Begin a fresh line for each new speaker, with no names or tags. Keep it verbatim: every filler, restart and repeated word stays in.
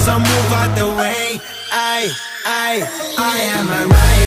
so move out the way. I, I, I am a riot.